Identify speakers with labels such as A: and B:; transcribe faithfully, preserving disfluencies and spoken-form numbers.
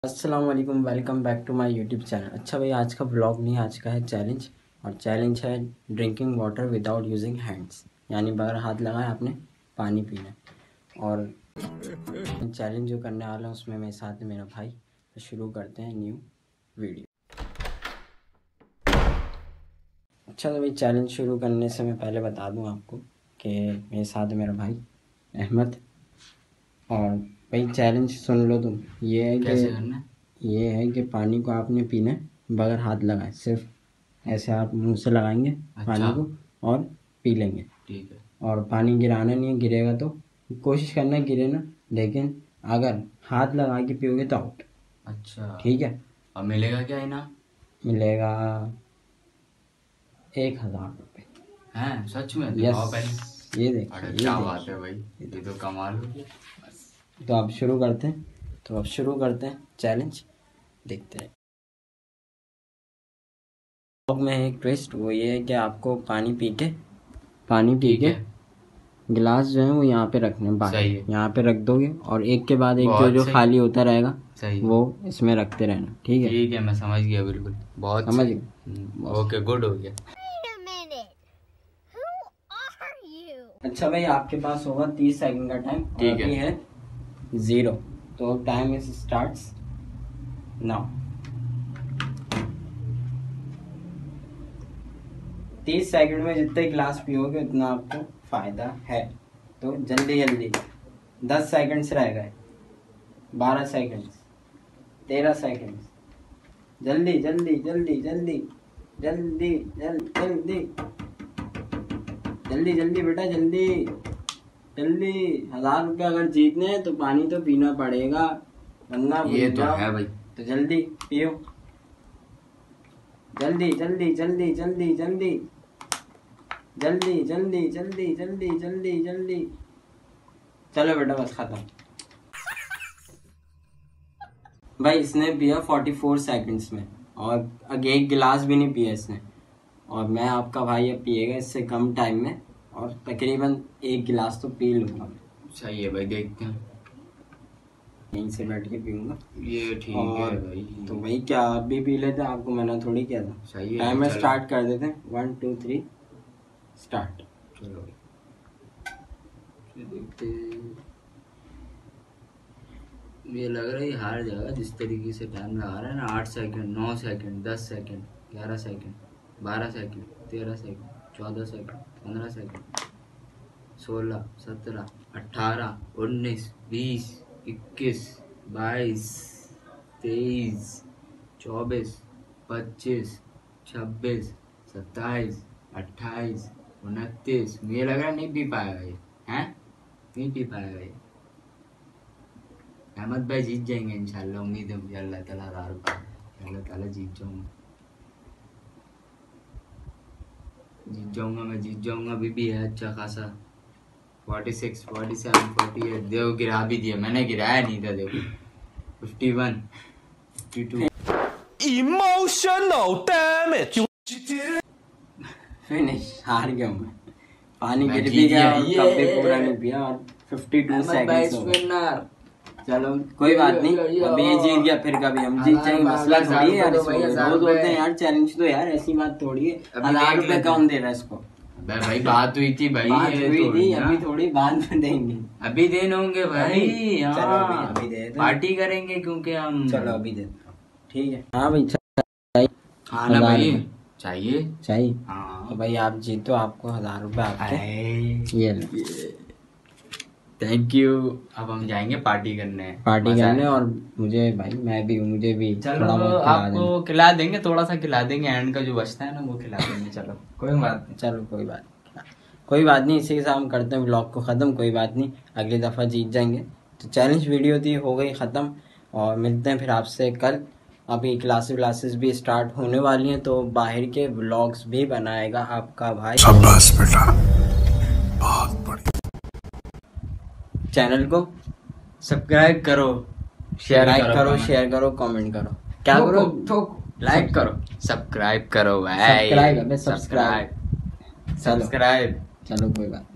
A: अस्सलाम वालेकुम, welcome back to my YouTube channel. अच्छा भाई, आज का ब्लॉग नहीं, आज का है चैलेंज। और चैलेंज है drinking water without using hands, यानी बगैर हाथ लगाए आपने पानी पीना। और चैलेंज जो करने वाला हूँ उसमें मेरे साथ है मेरा भाई। तो शुरू करते हैं न्यू वीडियो। अच्छा तो भाई, चैलेंज शुरू करने से मैं पहले बता दूँ आपको कि मेरे साथ है मेरा भाई अहमद। और भाई चैलेंज सुन लो तुम, ये है कि ये है कि पानी को आपने पीना है बगैर हाथ लगाए, सिर्फ ऐसे आप मुंह से लगाएंगे। अच्छा। पानी को और पी लेंगे, ठीक है। और पानी गिराना नहीं है, गिरेगा तो कोशिश करना गिरे ना, लेकिन अगर हाथ लगा के पियोगे तो आउट। अच्छा ठीक है। और मिलेगा क्या इनाम? मिलेगा एक हजार रुपये। हैं सच में? यस, ये देखो, क्या बात है भाई, ये तो कमाल हो गया। तो आप शुरू करते हैं तो अब शुरू करते हैं चैलेंज, देखते हैं। ब्लॉग में एक ट्विस्ट वो ये है कि आपको पानी पी के पानी पी के गिलास जो है वो यहाँ पे रखने बाहर, यहाँ पे रख दोगे और एक के बाद एक जो जो खाली होता रहेगा वो इसमें रखते रहना, ठीक है? ठीक है, मैं समझ गया, बिल्कुल बहुत समझ गया। ओके, गुड हो गया। अच्छा भाई, आपके पास होगा तीस सेकंड का टाइम, ठीक है? है जीरो, तो टाइम इज स्टार्ट्स नाउ। तीस सेकंड में जितने गिलास पियोगे उतना आपको फायदा है। तो जल्दी जल्दी, दस सेकंड्स रह गए, बारह सेकंड्स, तेरह सेकंड्स, जल्दी जल्दी जल्दी जल्दी जल्दी जल्दी जल्दी जल्दी बेटा, जल्दी जल्दी। हजार रुपये अगर जीतने हैं तो पानी तो पीना पड़ेगा, वरना ये तो है भाई। तो जल्दी पियो, जल्दी जल्दी जल्दी जल्दी जल्दी जल्दी जल्दी जल्दी जल्दी जल्दी जल्दी। चलो बेटा, बस खत्म। भाई इसने पिया चौवालीस सेकंड्स में, और अगे एक गिलास भी नहीं पिया इसने। और मैं आपका भाई अब पिएगा इससे कम टाइम में, और तकरीबन एक गिलास तो पी लूँगा। सही है भाई, देखते हैं, यहीं से बैठ के पीऊँगा। ये ठीक है भाई। तो भाई क्या आप भी पी लेते? आपको मैंने थोड़ी किया था। सही है, टाइमर स्टार्ट कर देते हैं। One two three start. चलो देखते, ये लग रहा है हार जाएगा जिस तरीके से टाइम लगा रहा है ना। आठ सेकंड, नौ सेकंड, दस सेकंड, ग्यारह सेकंड, बारह सेकंड, तेरह सेकंड, चौदह सेकंड, पंद्रह सेकंड, सोलह, सत्रह, अठारह, उन्नीस, बीस, इक्कीस, बाईस, तेईस, चौबीस, पच्चीस, छब्बीस, सत्ताईस, अट्ठाईस, उनतीस। मुझे लग रहा है नहीं पी पाएगा ये, हैं? नहीं पी पाएगा ये। अहमद भाई जीत जाएंगे इंशाल्लाह, उम्मीद है मुझे, अल्लाह ताला हजार रुपये, अल्लाह ताला जीत जाऊंगा, जीत जाऊंगा मैं, जीत जाऊंगा। अभी भी है अच्छा खासा, छियालीस, सैंतालीस, अड़तालीस। देखो गिरा भी दिया मैंने, गिराया नहीं था, देखो इक्यावन, बावन, इमोशनल डैमेज, फिनिश। हार गया मैं, पानी गिर भी गया और कप भी पूरा नहीं पिया, और बावन सेकंड्स। चलो कोई बात नहीं, अभी ये जीत गया, फिर कभी हम जीत जाएंगे, मसला थोड़ी है यार। रोज होते हैं यार चैलेंज, तो यार ऐसी बात थोड़ी है। हजार रुपए कौन दे रहा है इसको? भाई बात हुई थी भाई, बात हुई थी, अभी थोड़ी बाद में देंगे, अभी देने होंगे भाई। चलो अभी अभी दे दो, पार्टी करेंगे क्योंकि हम। चलो अभी दे दो, ठीक है। हाँ भाई चाहिए, हाँ ना भाई, चाहिए चाहिए। हाँ तो भाई आप जीतो, आपको हजार रुपए आपके, ये थैंक यू। अब हम जाएंगे पार्टी करने, पार्टी करने। और मुझे भाई, मैं भी मुझे भी चलो आपको खिला देंगे, थोड़ा सा खिला देंगे, एंड का जो बचता है ना वो खिला देंगे। चलो कोई बात नहीं, चलो कोई बात नहीं, कोई बात नहीं। इसी के साथ हम करते हैं व्लॉग को ख़त्म। कोई बात नहीं, अगली दफ़ा जीत जाएंगे। तो चैलेंज वीडियो थी, हो गई ख़त्म, और मिलते हैं फिर आपसे कल। अभी क्लासेस क्लासेस भी स्टार्ट होने वाली हैं, तो बाहर के व्लॉग्स भी बनाएगा आपका भाई। शाबाश बेटा, बहुत बढ़िया। चैनल को सब्सक्राइब करो, शेयर करो, शेयर करो, कमेंट करो, क्या करो? लाइक करो, सब्सक्राइब करो भाई, सब्सक्राइब सब्सक्राइब सब्सक्राइब। चलो कोई बात।